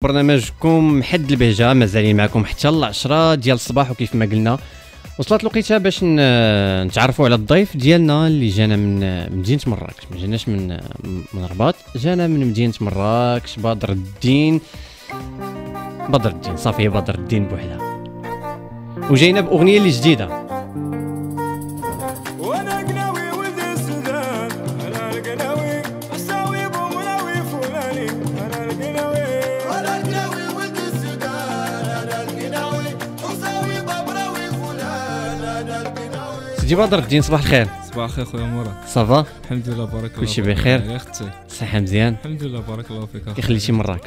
برنامجكم حد البهجه مازالين معكم حتى ل 10 ديال الصباح. وكيف ما قلنا وصلت الوقيته باش نتعرفوا على الضيف ديالنا اللي جانا من مدينه مراكش. ما جاناش من الرباط، جانا من مدينه مراكش. بدر الدين صافي، بدر الدين بوحدها، وجاينا باغنيه اللي جديده. سيدي بدر الدين صباح الخير. صباح الخير خويا مراد. صافا الحمد لله بارك الله. كلشي بخير؟ صحه مزيان الحمد لله بارك الله فيك. كي خليتي مراكش؟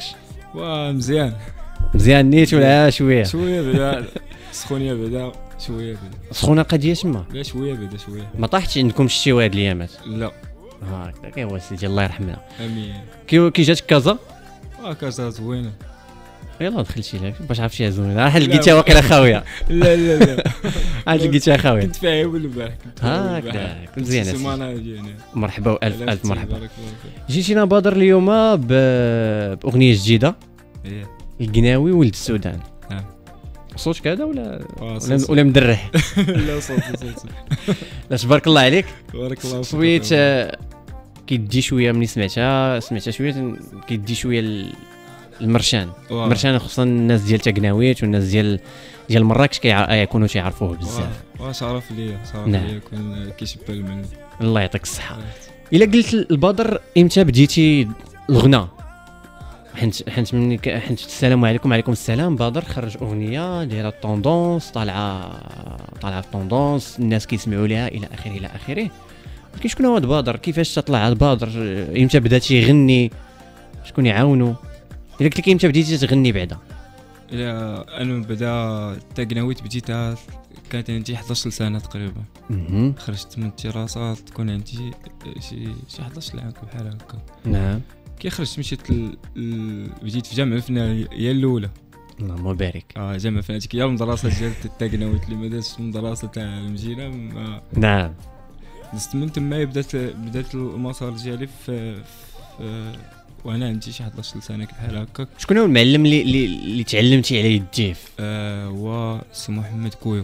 مزيان نيت ولا شويه بعدا سخونيه بعدا شويه بعدا سخونه القضيه تما؟ لا شويه بعدا شويه. ما طاحتش عندكم الشتي هاد الايامات؟ لا هكذا. ايوا سيدي الله يرحمنا. امين. كي جاتك كازا؟ كازا زوينه. يلا دخلتي لك باش عرفتيها زوينه. راح لقيتها واقيلا خاويه. لا عاد لقيتها خاويه. كنت فاهم البارح. هكذا مزيان. السيمانه ديالنا مرحبا والف مرحبا. بارك الله فيك. جيتينا بدر اليوم باغنيه جديده. القناوي ولد السودان. نعم. صوتك هذا ولا مدرح؟ لا صوت. لا تبارك الله عليك. بارك الله فيك. شويه كيدي شويه ملي سمعتها شويه كيدي شويه المرشان. المرشان خصوصا الناس ديال تقناويت والناس ديال مراكش كيكونوا تيعرفوه بزاف. شرف ليا يكون كيشبه المن. الله يعطيك الصحه. الا قلت البدر امتى بديتي الغناء؟ حنت السلام عليكم. وعليكم السلام. بدر خرج اغنيه دايره طوندونس، طالعه طوندونس، الناس كيسمعوا ليها الى اخره. ولكن شكون هو هذا بدر؟ كيفاش تطلع هذا بدر؟ امتى بداتي يغني؟ شكون يعاونو؟ الا قلت لك امتى بديتي تغني بعدا؟ انا بدا تقناويت بديتها كانت عندي 11 سنه تقريبا. خرجت من الدراسه تكون عندي شي 11 عام بحال هكا. نعم. كي خرجت مشيت بديت في جامعه الفنيه هي الاولى. اللهم بارك. جامعه الفنيه هي المدرسه ديال التقناويت اللي ما دازتش المدرسه تاع المدينه. نعم. دزت من تما بدات المسار ديالي في وانا عندي شي 11 سنه بحال هكا. شكون هو المعلم اللي تعلمتي عليه الديف؟ هو سي محمد كويو.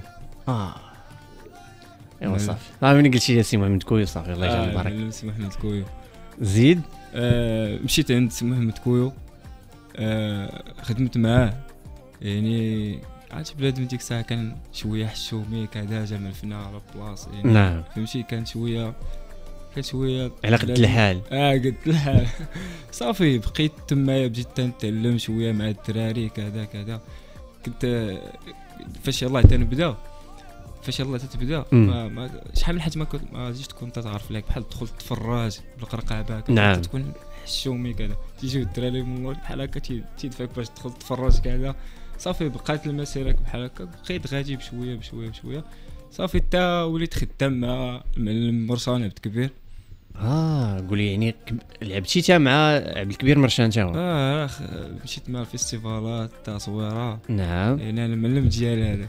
ايوا صافي. ملي قلتي لي سي محمد كويو صافي الله يجعل البركه. سي محمد كويو زيد. مشيت عند سي محمد كويو. خدمت معاه يعني عرفتي بلاد ديك الساعه كان شويه حشومي كذا جامع الفناء على بلاص يعني. نعم. فهمتي كان شويه على قد الحال. قد الحال. صافي بقيت تما بديت نتعلم شويه مع الدراري كذا. كنت فاش يلاه تنبدا ما شحال من حاجه ما جيت كنت تعرف لك بحال تدخل تفرج بالقرقابه. نعم. تكون حشومي كذا تيجيو الدراري من بحال هكا تيدفاك باش تدخل تفرج كذا. صافي بقات المسيره بحال هكا بقيت غادي بشويه صافي حتى وليت خدام مع المعلم مرسان عبد الكبير. قولي يعني لعبتي تا مع عبد الكبير مرشان تا هو؟ مشيت مع الفيستيفالات تاع صويره. نعم. يعني انا المعلم ديالي هذاك.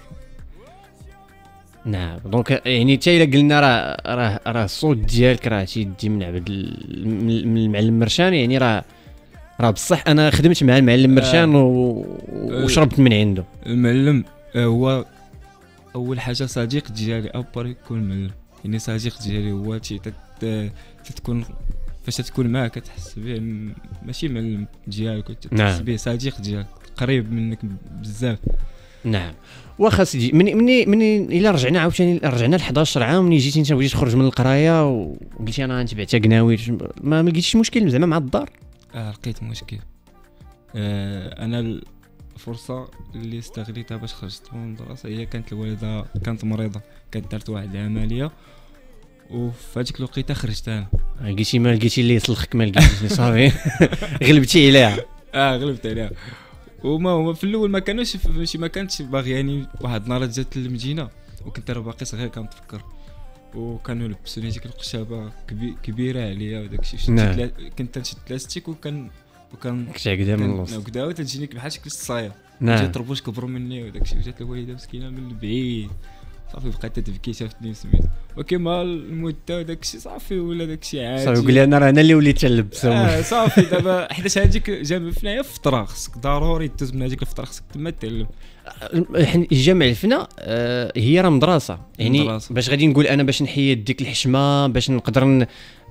نعم. دونك يعني حتى الا قلنا راه الصوت ديالك راه تيدي من من المعلم مرشان، يعني راه بصح انا خدمت مع المعلم مرشان وشربت من عنده. المعلم هو اول حاجه صديق ديالي ابار يكون معلم، يعني صديق ديالي هو تكون فاش تكون معاه كتحس به ماشي معلم ديالك، تحس به صديق ديالك قريب منك بزاف. نعم. واخا سيدي مني الا رجعنا عاوتاني ل 11 عام ملي جيتي انت بغيتي تخرج من القرايه وقلتي انا غنتبع تقناويت، ما لقيتيش مشكل زعما مع الدار؟ لقيت مشكل. انا الفرصه اللي استغليتها باش خرجت من المدرسه هي كانت الوالده كانت مريضه، كانت دارت واحد العمليه وفي هذيك الوقيته خرجت انا. لقيتي ما لقيتي اللي يصلخك، ما لقيتيش صافي. غلبتي عليها. غلبت عليها. وما في الاول ما كانتش باغي، يعني واحد النهار جات للمدينه وكنت انا باقي صغير كنتفكر، وكانوا لبسوني ديك القشابه كبيره عليا وداك الشيء. كنت نشد لاستيك وكان كتعقدها من الوسط وكدا تجيني بحال شكل الصايه. جات طربوش كبروا مني وداك الشيء. جات الوالده مسكينه من بعيد صافي بقيت تبكي شافتني سميتو وكما المده وداكشي صافي ولا داكشي عادي صافي قول لي انا راه انا اللي وليت تلبس صافي دابا حيت هذيك جامع فينايا فتره خصك ضروري تدوز من هذيك الفتره خصك تما تعلم جامع الفنا هي راه مدرسه يعني مدرسة. باش غادي نقول انا باش نحيد ديك الحشمه باش نقدر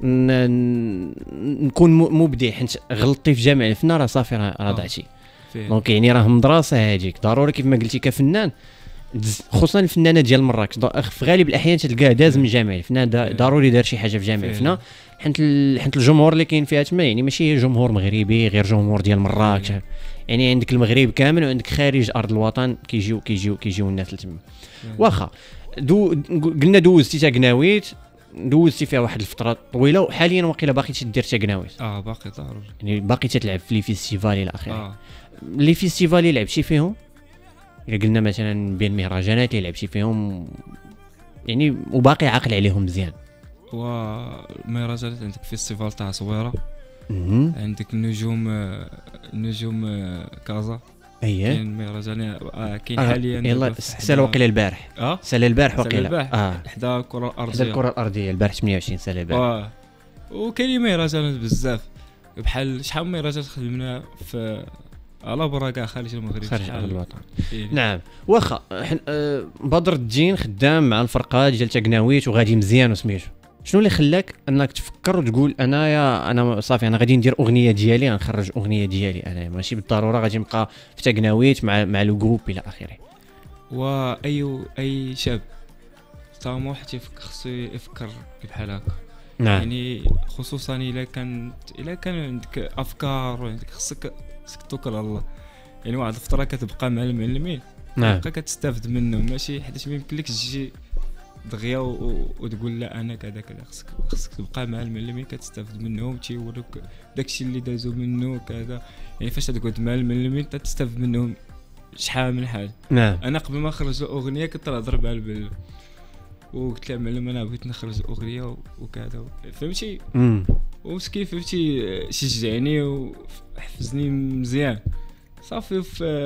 نكون مبدع حيت غلطتي في جامع الفنا راه صافي راه ضعتي دونك يعني راه مدرسه هذيك ضروري كيف ما قلتي كفنان خصوصا الفنانه ديال مراكش في غالب الاحيان تلقاه داز من جامع الفنا ضروري دار شي حاجه في جامع الفنا حيت الجمهور اللي كاين فيها تما يعني ماشي جمهور مغربي غير جمهور ديال مراكش يعني عندك المغرب كامل وعندك خارج ارض الوطن كيجيو الناس لتما واخا قلنا دوزتي تا قناويت دوزتي فيها واحد الفتره طويله وحاليا واقيلا باقي تدير تا قناويت باقي ضروري يعني باقي تلعب في لي فيستيفال الى اخره لي فيستيفال اللي لعبتي فيهم الا قلنا مثلا بين مهرجانات اللي لعبتي فيهم يعني وباقي عاقل عليهم مزيان ومهرجانات عندك فيستيفال تاع صويره عندك نجوم كازا كاين مهرجان كاين حاليا يلا سال وقيله البارح سال البارح وقيله حدا الكره الارضيه حدا الكره الارضيه البارح 28 سال البارح وكاين مهرجانات بزاف بحال شحال من مهرجانات خدمنا في على برا كاع خارج المغرب خارج الوطن نعم واخا بدر الدين خدام مع الفرقه ديال تاكناويت وغادي مزيان وسميتو شنو اللي خلاك انك تفكر وتقول انا صافي انا غادي ندير اغنيه ديالي غنخرج اغنيه ديالي انا ماشي بالضروره غادي نبقى في تاكناويت مع لو جروب الى اخره اي شاب طموح خصو يفكر بحال هكا نعم. يعني خصوصا الا كان عندك افكار وعندك خصك توكل على الله يعني واحد الفتره كتبقى مع المعلمين نعم بقى كتستافد منهم ماشي حيت ما يمكنلكش تجي دغيا وتقول لا انا كذا خصك تبقى مع المعلمين كتستافد منهم تيوروك داكشي اللي دازو منه كذا يعني فاش تقعد مع المعلمين تستافد منهم شحال من حاجه نعم انا قبل ما نخرج اغنيه كنت نهضر مع البل وقلت له معلم انا بغيت نخرج اغنيه وكذا فهمتي ومسكين فهمتي شجعني وحفزني مزيان صافي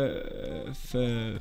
في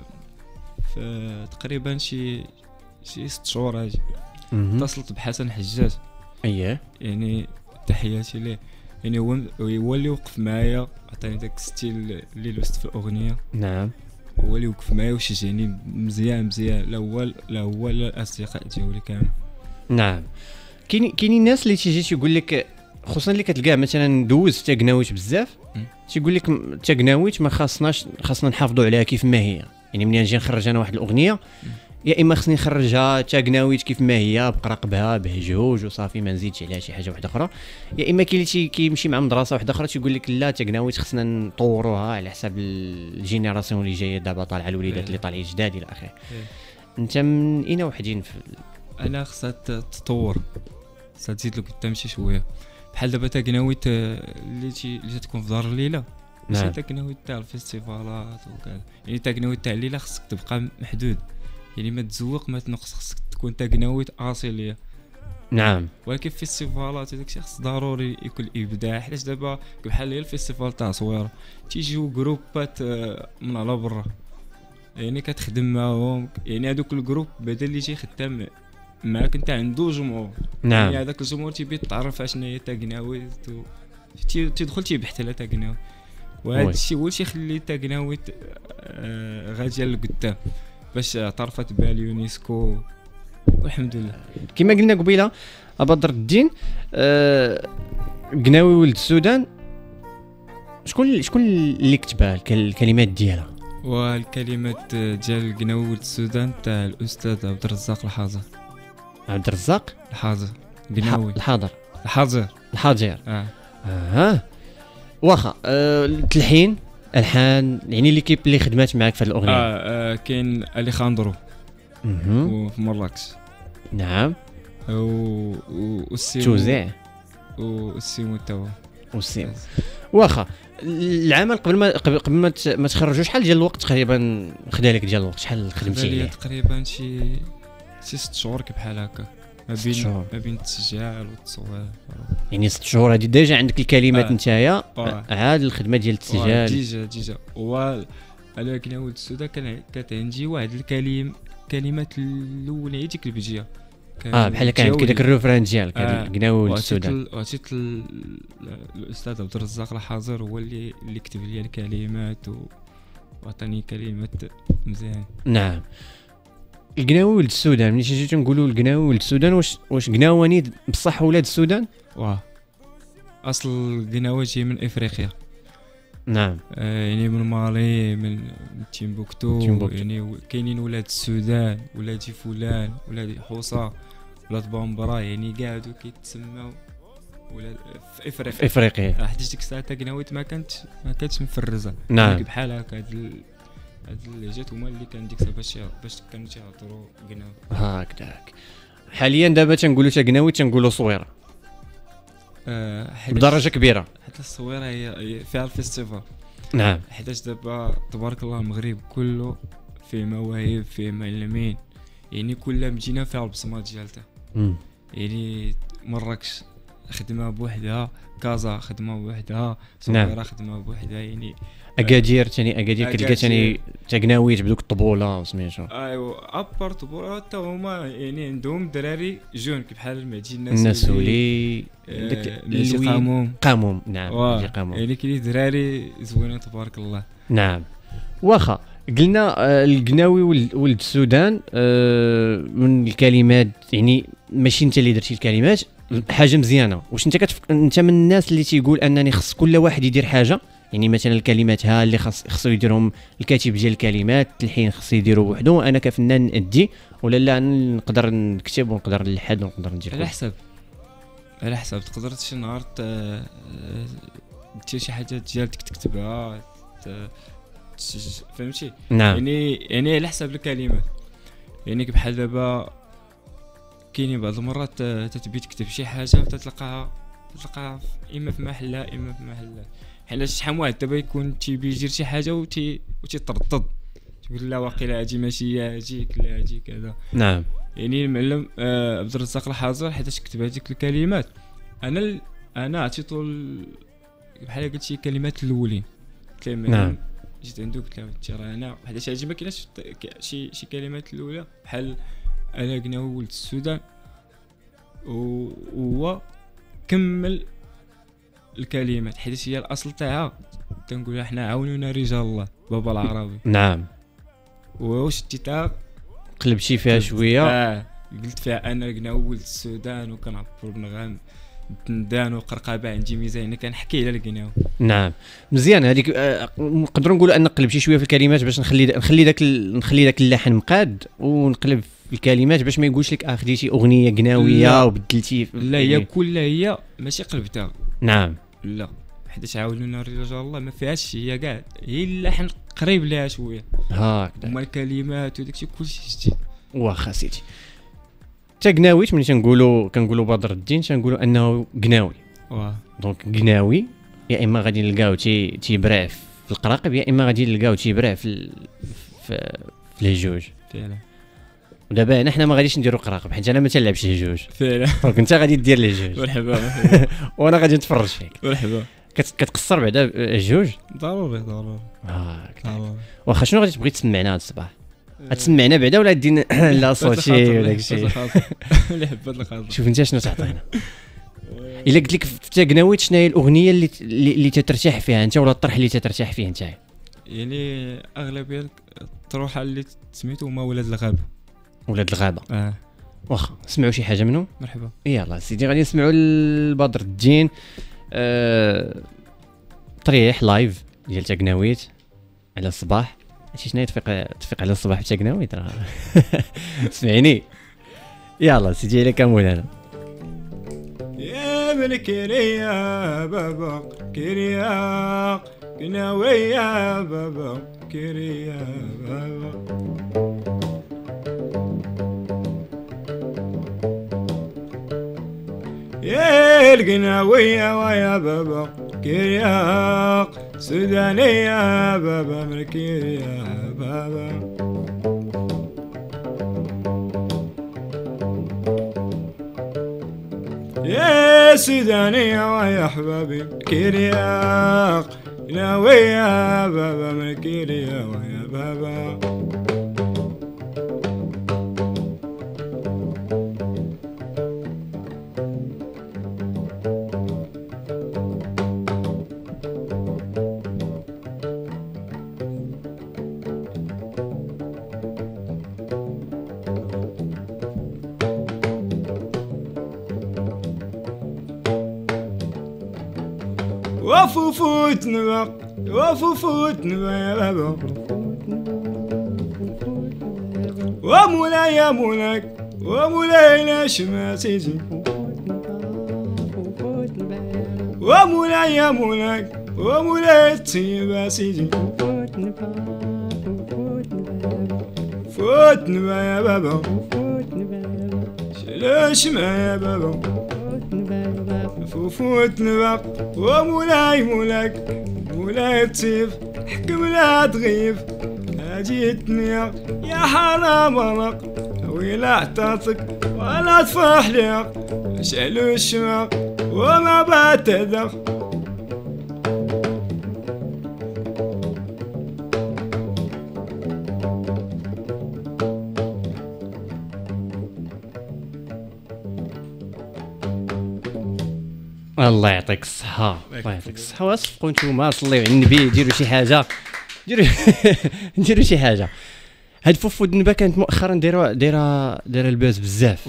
تقريبا شي 6 شهور هاجي اتصلت بحسن حجاج يعني تحياتي ليه يعني هو اللي وقف معايا عطاني داك ستيل اللي لبست في الاغنيه نعم هو اللي وقف معايا وشجعني مزيان لا هو الاصدقاء ديالي كامل نعم كاينين الناس اللي تيجي تيقول لك خصوصا اللي كتلقاه مثلا دوز تاكناويت بزاف تيقول لك تاكناويت ما خاصنا نحافظوا عليها كيف ما هي يعني ملي نجي نخرج انا واحد الاغنيه يا اما خصني نخرجها تاكناويت كيف ما هي بقرقبها بهجوج وصافي ما نزيدش عليها شي حاجه واحده اخرى يا اما كاين اللي كيمشي مع مدرسه واحده اخرى تيقول لك لا تاكناويت خصنا نطوروها على حساب الجينيراسيون اللي جايه دابا طالعه الوليدات اللي طالعين جداد الى اخره انت من اين وحدين انا خصها تطور خصها تزيد لقدام شي شويه بحال دابا تاكناويت اللي تكون في دار الليله ماشي تاكناويت تاع الفيستيفالات وكذا يعني تاكناويت تاع الليله خصك تبقى محدود يعني ما تزوق ما تنقص خصك تكون تاكناويت اصيليه نعم ولكن في الفيستيفالات داكشي خص ضروري يكون ابداع حيت دابا بحال هي الفيستيفال تاع صويره تيجيو جروبات من على برا يعني كتخدم معاهم يعني هذوك الجروب بدل اللي جاي خدام معاك انت عنده جمهور نعم يعني هذاك الجمهور تيبي يتعرف اشنو هي تاكناويت تيدخل تيبحث على تاكناويت وهذا الشيء هو اللي يخلي تاكناويت غاديه لقدام باش اعترفت بها اليونسكو والحمد لله كما قلنا قبيله بدر الدين قناوي ولد السودان شكون اللي كتبها الكلمات ديالها والكلمات ديال قناوي ولد السودان تاع الاستاذ عبد الرزاق الحاضر عبد الرزاق الحاضر قناوي الحاضر واخا التلحين الحان يعني ليكيب اللي خدمات معك في هذه الاغنيه كاين اليخاندرو وفي مراكش نعم والسيمو توزيع والسيمو تاوا والسيمو واخا العمل قبل ما تخرجوا شحال ديال الوقت تقريبا خدا لك ديال الوقت شحال خدمتي عليه تقريبا شي 6 شهور بحال هكا ما بين التسجيل والتصوير يعني 6 شهور هذه ديجا عندك الكلمات نتايا عاد الخدمه ديال التسجيل ديجا على قناوي ولد السودان كانت عندي واحد الكلمات الاولى هي ديك البجيه بحال كان داك الريفران ديالك هذا القناوي ولد السودان. وعطيت الاستاذ عبد الرزاق الحاضر هو اللي كتب لي الكلمات وعطاني كلمات مزيان. نعم. القناوي ولد السودان ملي جيتو تنقولوا القناوي ولد السودان واش قناواني بصح ولاد السودان؟ اصل القناوي جاي من افريقيا. نعم. يعني من مالي من تيمبوكتو يعني كاينين ولاد السودان ولادي فلان ولادي حوصه ولاد بامبرا يعني قاعدوا كيتسموا ولاد في افريقيا حيت ديك الساعه قناويت ما كانتش مفرزه. نعم. بحال هكا هاد اللهجات هما اللي كان ديك الساعه باش كانوا تيهضروا قناوي هكذاك. حاليا دابا تنقولوا تا قناوي تنقولوا صويره بدرجه كبيره حتى الصويره هي فيها الفيستيفال. نعم. حيتاش دابا تبارك الله المغرب كله فيه مواهب فيه معلمين يعني كل مدينه فيها البصمه ديالتها. يعني مراكش خدمه بوحدها، كازا خدمه بوحدها، صويره خدمه بوحدها. يعني اكادير كتلقى ثاني تقناويت بدوك الطبوله وسميتو. ايوا ابار طبوله حتى هما يعني عندهم دراري جون بحال المهدي الناسولي داك قاموم. نعم قاموم يعني كاين دراري زوينين تبارك الله. نعم. واخا قلنا القناوي ولد السودان من الكلمات يعني ماشي انت اللي درتي الكلمات حاجه مزيانه. واش انت من الناس اللي تيقول انني خص كل واحد يدير حاجه؟ يعني مثلا الكلمات ها اللي خصو يديرهم الكاتب ديال الكلمات الحين خصو يديرو بوحدو انا كفنان نادي ولا لا نقدر نكتب ونقدر نلحد ونقدر ندير على حسب تقدر شي نهار دير شي حاجه ديالك تكتبها فهمتي. نعم. يعني على حسب الكلمات يعني بحال دابا كاينين بعض المرات تتبي تكتب شي حاجه تتلقاها اما في محلها اما في محلها. حيت شحال واحد دابا يكون تيبي يدير شي حاجه وتيتردد تقول لا واقيلا هادي ماشي هاديك لا هادي كذا. نعم. يعني المعلم عبد الرزاق الحاضر حيت كتب هذيك الكلمات انا عطيتو بحال قلت شي كلمات الاولين. نعم. جيت عنده قلت له ترى انا حيت هادي ما كايناش شي كلمات الاولى بحال انا قناوي ولد السودان وهو كمل الكلمات حيت هي الاصل تاعها تنقولها حنا عاونونا رجال الله بابا العربي. نعم. واش تيتا قلبتي فيها شويه قلت فيها انا قناوي ولد السودان وكنعبر بنغام التندان وقرقابه عندي ميزان كنحكي على القناوي. نعم مزيان هذيك نقدروا نقولوا ان نقلب شي شويه في الكلمات باش نخلي داك اللحن مقاد ونقلب في الكلمات باش ما يقولش لك خديتي اغنيه قناويه وبدلتي. لا هي كلها هي ماشي قلبتها. نعم. لا حيت عاونونا رجال الله ما فيهاش هي كاع هي اللحن قريب ليها شويه هكذا هما الكلمات وداكشي كلشي جديد. واخا سيدي تا قناويت ملي كنقولوا بدر الدين تنقولوا انه قناوي. دونك قناوي يا اما غادي نلقاو تيبرع في القراقب يا اما غادي نلقاو تيبرع في الهجوج فعلا. ودابا حنا ما غاديش نديروا قراقب حيت انا ما تلعبش الهجوج فعلا. دونك انت غادي دير الهجوج. مرحبا. وانا غادي نتفرج فيك. مرحبا. كتقصر بعدا الهجوج ضروري. واخا شنو غادي تبغي تسمعنا هذا الصباح؟ غتسمعنا بعدا ولا دينا لا صوتي ولا داكشي اللي حبات الخاطر؟ شوف انت شنو تعطينا. الا قلت لك في قناويت شنو هي الاغنيه اللي تترتاح فيها انت ولا الطرح اللي تترتاح فيه انت؟ يعني اغلبيه الطروحه اللي سميتو هما ولاد الغابه. ولاد الغابه. واخا نسمعوا شي حاجه منهم. مرحبا. يلا سيدي غادي نسمعوا البدر الدين طريح لايف ديال تقناويت على الصباح. عرفتي شنو تفيق على الصباح في تقناويت راه سمعني. يلا سيدي عليك مولانا. يا بالكريا بابا كريا قناوي يا بابا كريا بابا يا القناوية ويا بابا كرياق سودانية بابا مركيريا بابا يا سودانية ويا حبابي كرياق قناوية بابا مركيريا ويا بابا وفوفوت نبق وفوفوت نبق ومولاي يا مولاك ومولاي لاش ما تيجي ومولاي يا مولاك ومولاي تيبا سيدي فوت نبا يا بابا شلاش ما يا بابا فوت نبا ومولاي مولاك مولاي تيب حكم لا تغيب هاجي الدنيا يا حرام مرق ويلا اعتاطك ولا تفرح ليق شعلو الشماق وما بات تذق الله يعطيك الصحة الله يعطيك الصحة. وصفقوا نتوما صليو على النبي ديروا شي حاجة ديروا شي حاجة. هاد فوفو الدنبا كانت مؤخرا دايره الباس بزاف.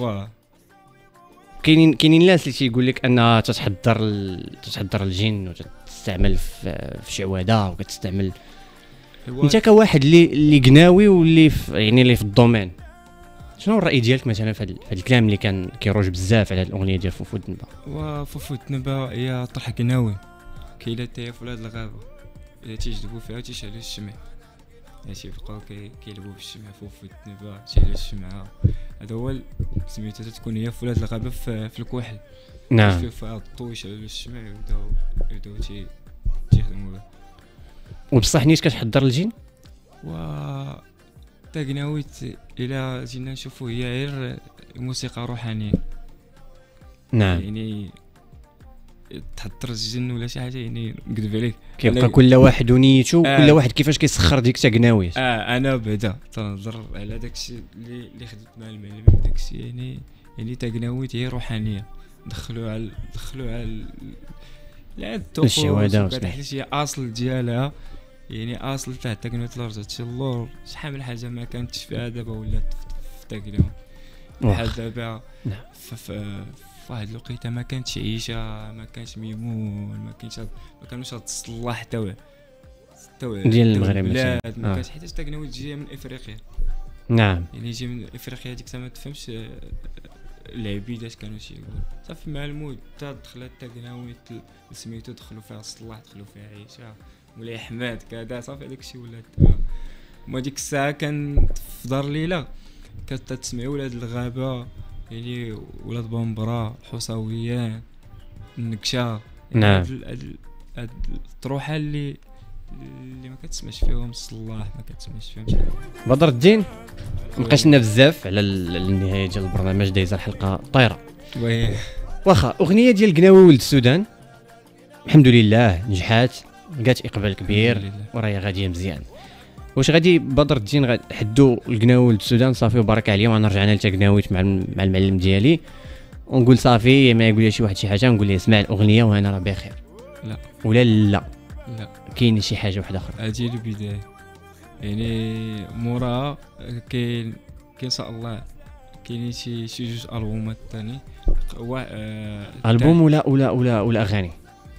كاينين الناس اللي تيقول لك انها تتحضر الجن وتستعمل في شعوذه وكتستعمل. انت كواحد اللي قناوي واللي يعني اللي في الدومين، شنو الراي ديالك مثلا في هذا الكلام اللي كان كيروج بزاف على هذه الاغنيه ديال فوفو الدنبا؟ وفوفو الدنبا هي طرح قناوي كاينه حتى في ولاد الغابه الا تيجذبوا فيها تيشعلوا الشمع، ماشي يبقاو كيلعبوا بالشمع فوفو الدنبا تيشعلوا الشمعه. هذا هو سميتها تكون هي في ولاد الغابه في الكحل. نعم فيها الضوء يشعلوا الشمع يبداو تيخدموا به. وبصح نيت كتحضر الجن و تاقناويت الى جينا نشوفوا هي غير موسيقى روحانيه. نعم يعني تحضر الجن ولا شي حاجه، يعني نكذب عليك كيبقى كل واحد ونيته كل واحد كيفاش كيسخر ديك تاقناويت. انا بعدا تنهضر على داكشي اللي خدمت مع المعلم داكشي. يعني تاقناويت هي روحانيه، دخلوا على الشهوده حيت هي اصل ديالها، يعني اصل تاع تاقناويت لرجعت اللور شحال من حاجه ما كانتش فيها دابا ولات في تاقناويت بحال دابا. في واحد الوقيته ما كانتش عيشه، ما كانش ميمون، ما كانوش هاد الصلاح حتى ديال المغرب لا ما كانش، حيت تاقناويت جايه من افريقيا. نعم يعني جاي من افريقيا ديك ما تفهمش العبيد اش كانوا يقولوا. صافي مع المود حتى دخلت تاقناويت سميتو دخلوا فيها الصلاح، دخلوا فيها عيشه مولاي احمد كذا. صافي داكشي ولات ما ديك الساعه كان في دار ليلى كتسمع ولاد الغابه، يعني ولاد بامبرا حساويان النكشه. نعم هاد الطروحه اللي ما كتسمعش فيهم الصلاح، ما كتسمعش فيهم شي حاجه. بدر الدين نقاشنا بزاف على النهايه ديال البرنامج، دايزه الحلقه طايره. واخا اغنيه ديال قناوي ولد السودان الحمد لله نجحات، لقات اقبال كبير وراهي غاديه مزيان. واش غادي بدر الدين حدو القناوي ولد السودان صافي وبارك عليهم، انا رجعنا لتقناويت مع المعلم ديالي ونقول صافي ما يقول لي شي واحد شي حاجه نقول ليه اسمع الاغنيه وانا راه بخير؟ لا ولا لا كاين شي حاجه واحده اخرى؟ هذه البدايه، يعني موراها كاين ان شاء الله كاينين شي جوج البومات ثاني. البوم ولا اغاني؟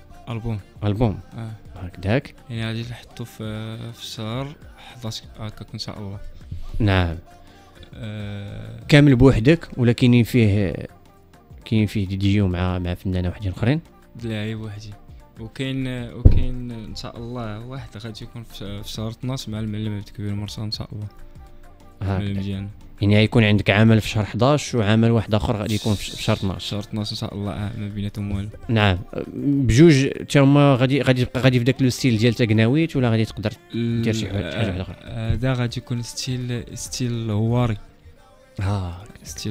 البوم هكذاك. يعني غادي نحطو في شهر 11 هكاك ان شاء الله. نعم كامل بوحدك ولا كاينين فيه ديجيو مع فنانه وحدين اخرين؟ لا هي بوحدي. وكاين ان شاء الله واحد غادي يكون في شهر 12 مع المعلم عبد الكبير مرسال ان شاء الله. المعلم ديالنا يعني غيكون عندك عمل في شهر 11 وعمل واحد اخر غادي يكون في شهر 12. شهر 12 ان شاء الله ما بيناتهم والو. نعم بجوج تما غادي في داك لو ستيل ديال تاقناويت ولا غادي تقدر دير شي حاجه واحده اخرى؟ هذا غادي يكون ستيل هواري. ستيل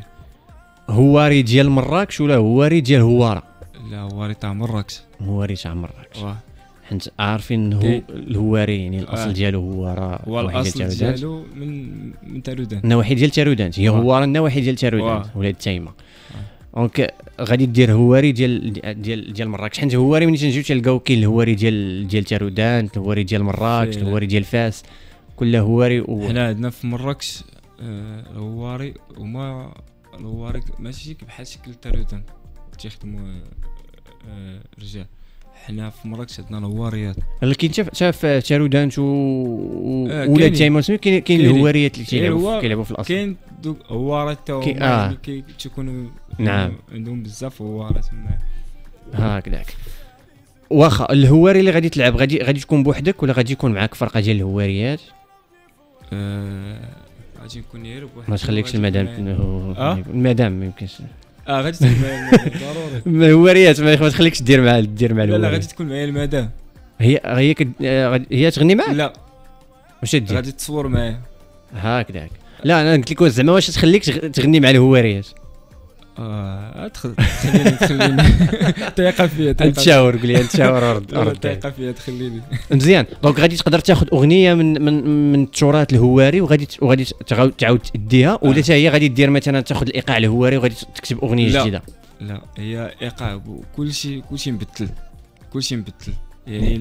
هواري ديال مراكش ولا هواري ديال هواره؟ لا هواري تاع مراكش. حنت عارفين الهواري يعني الاصل ديالو هواره، والاصل ديالو من تارودان، النواحي ديال تارودان هي هواره، النواحي ديال تارودان ولاد تايمه. دونك غادي دير هواري ديال مراكش، حيت هواري ملي تنجيو تلقاو كاين الهواري ديال تارودان، الهواري ديال مراكش، الهواري ديال فاس، كل هواري. حنا عندنا في مراكش الهواري وما الهواري ماشي بحال شكل تارودان تيخدموا رجال، حنا في مراكش عندنا الهواريات. ولكن شاف تشارودانت ولا كاينين. تايمون سمي كاين كاينين. الهواريات اللي هو كيلعبوا في الاصل. كاين دوك هوارات تا كي- هما اللي تيكونوا نعم. عندهم بزاف هوارات تما. هكذاك. واخا الهواري اللي غادي تلعب غادي تكون بوحدك ولا غادي يكون معاك فرقه ديال الهواريات؟ غادي نكون غير بواحد. ما تخليكش المدام المدام ما يمكنش غادي تكون معايا ضروري. الهواريات ما تخليكش دير مع لا الهواريات. غادي تكون معايا المدام. هي تغني معاك لا واش دير غادي تصور معايا. هكذاك. لا انا قلت لك زعما واش تخليك تغني مع الهواريات؟ تخليني تيقى فيا نتشاور قول لي نتشاور ورد تيقى فيا تخليني. مزيان. دونك غادي تقدر تاخذ اغنيه من التراث الهواري وغادي تعاود تديها ولا حتى هي غادي دير مثلا تاخذ الايقاع الهواري وغادي تكتب اغنيه لا. جديده؟ لا هي ايقاع كلشي مبدل يعني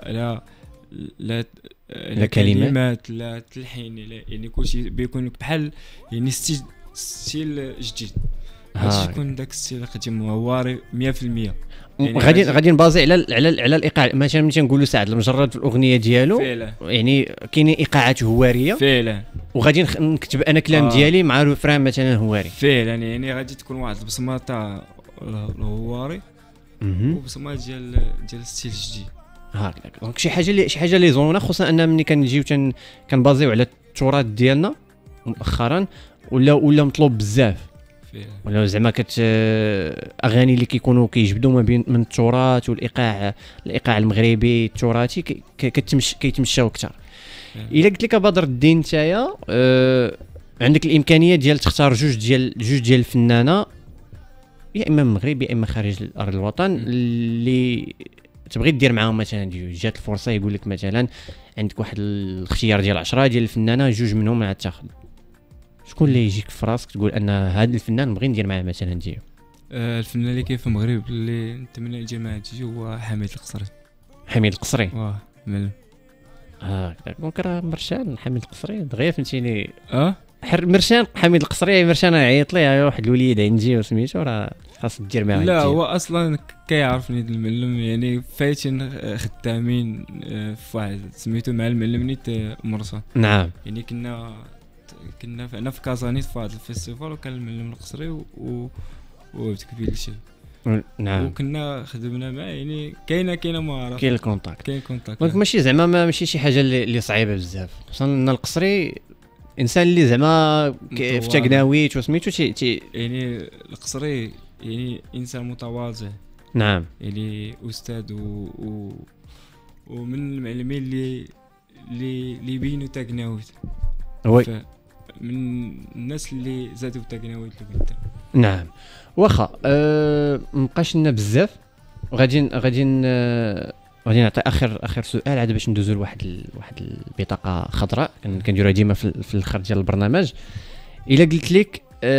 لا كلمات لا تلحين يعني كلشي بيكون بحال يعني ستيل جديد. باش يكون داك ستيل قديم هواري 100%. يعني غادي نبازي على الايقاع. مثلا ملي تنقولوا سعد المجرد في الاغنيه ديالو فعلا. يعني كاينين ايقاعات هواريه فعلا وغادي نكتب انا كلام ديالي مع ريفران مثلا هواري فعلا. يعني غادي تكون واحد البصمه تاع الهواري وبصمه ديال ستيل جديد. هكذاك. دونك شي حاجه لي زونا خصوصا ان ملي كنجيو كنبازيو على التراث ديالنا مؤخرا ولا مطلوب بزاف ولا زعما اغاني اللي كيكونوا كيجبدوا ما بين من التراث والايقاع المغربي التراثي كيتمشاو اكثر. الا قلت لك بدر الدين نتايا عندك الامكانيه ديال تختار جوج ديال الفنانه يا اما من المغرب يا اما خارج الارض الوطن اللي تبغي دير معاهم مثلا جات الفرصه يقول لك مثلا عندك واحد الاختيار ديال 10 ديال الفنانه جوج منهم عاد تاخذ، شكون اللي يجيك في راسك تقول ان هذا الفنان نبغي ندير معاه مثلا ديالو؟ الفنان اللي كاين في المغرب اللي نتمنى ندير معاه هو حميد القصري. حميد القصري ملم. دونك راه مرشان حميد القصري دغيا فهمتيني. مرشان حميد القصري مرشان يعيط ليه واحد الوليد عندي وسميتو راه خاص دير معاه. لا هو اصلا كيعرفني المعلم يعني فايتين خدامين في واحد سميتو مع المعلم نيت مرسى. نعم. يعني كنا انا في كازانيت في واحد الفيستيفال وكان المعلم القصري وتكبيل الشي. نعم. وكنا خدمنا معاه يعني كاينه مهاره كاين الكونتاكت. دونك ماشي زعما ماشي شي حاجه اللي صعيبه بزاف خصوصا ان القصري انسان اللي زعما في تقناويت وسميتو يعني القصري يعني انسان متواضع. نعم. يعني استاذ ومن المعلمين اللي بينوا تقناويت من الناس اللي زادوا تقناويت لقدام. نعم. واخا مابقاش لنا بزاف غادي نعطي اخر سؤال عاد باش ندوزو لواحد البطاقه خضراء كنديروها ديما في الاخر ديال البرنامج. الا قلت لك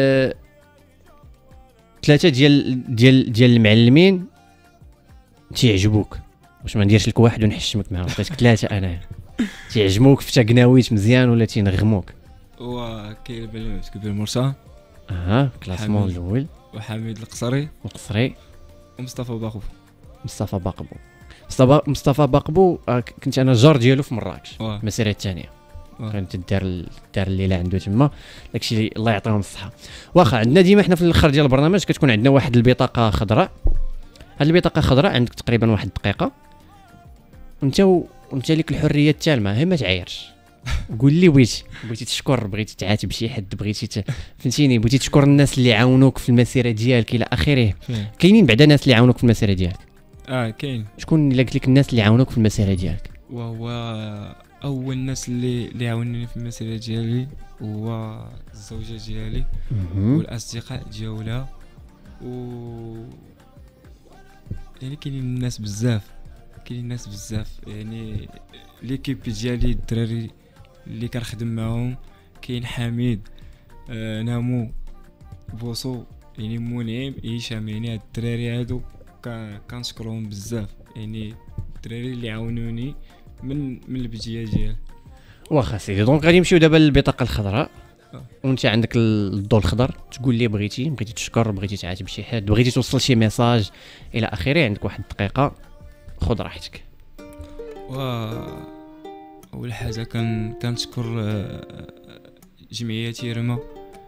ثلاثه ديال المعلمين تيعجبوك، واش ما نديرش لك واحد ونحشمك معاهم؟ عطيتك ثلاثه انا تيعجبوك في تقناويت مزيان ولا تينغموك؟ كاين المعلم كبير مرسى كلاسمون الاول وحميد القصري ومصطفى باقبو كنت انا جار ديالو في مراكش المسيره الثانيه كانت دار الليله عنده تما داكشي الله يعطيهم الصحه. واخا عندنا ديما حنا في الاخر ديال البرنامج كتكون عندنا واحد البطاقه خضراء. هاد البطاقه خضراء عندك تقريبا واحد الدقيقه وانت ليك الحريه التامه، هي ما تعايرش قول لي بغيتي تشكر، بغيتي تعاتب شي حد، بغيتي فهمتيني، بغيتي تشكر الناس اللي عاونوك في المسيره ديالك الى اخره. كاينين بعدا ناس اللي عاونوك في المسيره ديالك؟ كاين. شكون اللي قلت لك الناس اللي عاونوك في المسيره ديالك؟ وهو اول الناس اللي عاونوني في المسيره ديالي هو الزوجه ديالي والاصدقاء ديالها يعني كاينين الناس بزاف يعني ليكيب ديالي الدراري اللي كنخدم معاهم. كاين حميد نامو بوصو يعني منعم هشام، يعني هاد الدراري هادو كنشكرهم بزاف، يعني الدراري اللي عاونوني من البدايه ديال. واخا سيدي دونك غادي نمشيو دابا للبطاقه الخضراء وانت عندك الضوء الخضر تقول لي بغيتي تشكر، بغيتي تعاتب شي حد، بغيتي توصل شي ميساج الى اخره. عندك واحد الدقيقه خذ راحتك. و اول حاجه كنشكر جمعيه تيرما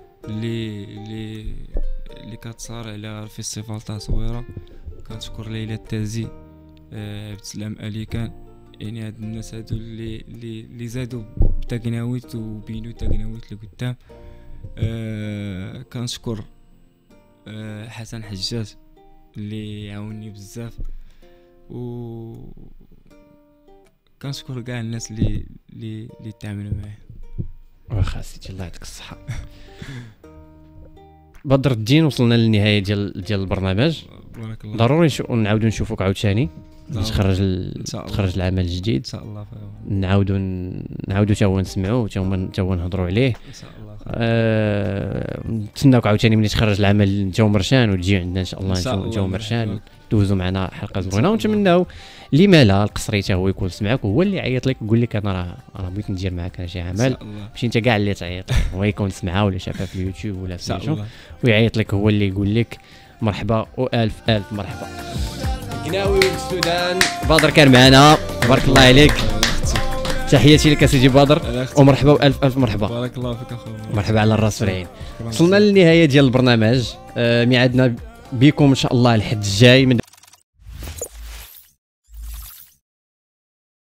اللي كتصارع على الفيستيفال تاع صويره. كنشكر ليلى التازي، عبد السلام اليكان، يعني هاد الناس هادو اللي زادوا بتقناويت وبينوا تقناويت لقدام. كنشكر حسن حجاج اللي عاوني بزاف، و كنشكر كاع الناس اللي تعاملوا معايا. واخا سيدي الله يعطيك الصحه. بدر الدين، وصلنا للنهايه ديال البرنامج. بارك الله. ضروري نعاودو نشوفوك عاوتاني تخرج شاء تخرج العمل الجديد ان شاء الله. نعاودو تا هو نسمعوه تا هو نهضروا عليه. ان شاء الله. نتسناوك عاوتاني ملي تخرج العمل نتاو مرشان وتجي عندنا ان شاء الله نتاو مرشان دوزوا معنا حلقه زوينه. ونتمناو لما لا القصري تا هو يكون سمعك وهو اللي عيط لك يقول لك انا راه بغيت ندير معاك شي عمل، ماشي انت كاع اللي تعيط هو يكون سمعها ولا شافها في اليوتيوب ولا في شي ويعيط لك هو اللي يقول لك مرحبا والف الف مرحبا. قناوي والسودان بدر كان معنا، تبارك الله عليك. تحياتي لك سيدي بدر ومرحبا والف الف مرحبا. بارك الله فيك اخويا. مرحبا على الراس والعين. وصلنا للنهايه ديال البرنامج. ميعادنا بكم ان شاء الله الحد الجاي من